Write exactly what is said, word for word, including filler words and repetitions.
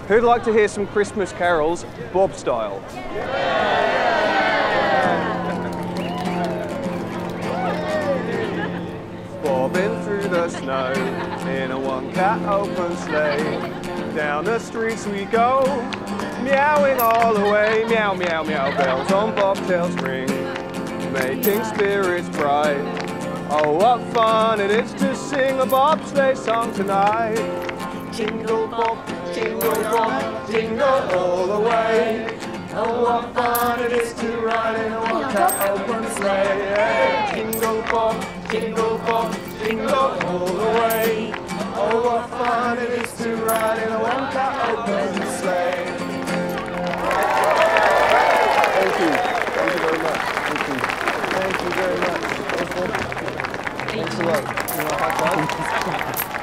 Who'd like to hear some Christmas carols, Bob style? Bobbing through the snow in a one-cat open sleigh. Down the streets we go, meowing all the way. Meow, meow, meow, bells on bobtails ring, making spirits bright. Oh, what fun it is to sing a bobsleigh song tonight. Jingle bob, jingle bob, jingle all the way. Oh, what fun it is to ride in a one-cat open sleigh. Yeah. Jingle bob, jingle bob, jingle all the way. Oh, what fun it is to ride in a one-cat open sleigh. Thank you. Thank you very much. Thank you. Thank you very much. Thanks a lot. You want a high five?